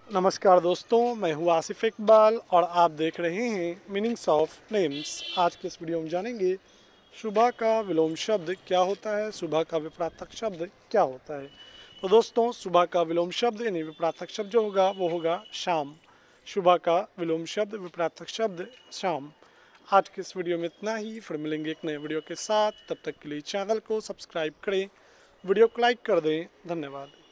नमस्कार दोस्तों, मैं हूँ आसिफ इकबाल और आप देख रहे हैं मीनिंग्स ऑफ नेम्स। आज के इस वीडियो में जानेंगे सुबह का विलोम शब्द क्या होता है, सुबह का विपरीतक शब्द क्या होता है। तो दोस्तों, सुबह का विलोम शब्द यानी विपरीतक शब्द जो होगा वो होगा शाम। सुबह का विलोम शब्द विपरीतक शब्द शाम। आज के इस वीडियो में इतना ही, फिर मिलेंगे एक नए वीडियो के साथ। तब तक के लिए चैनल को सब्सक्राइब करें, वीडियो को लाइक कर दें। धन्यवाद।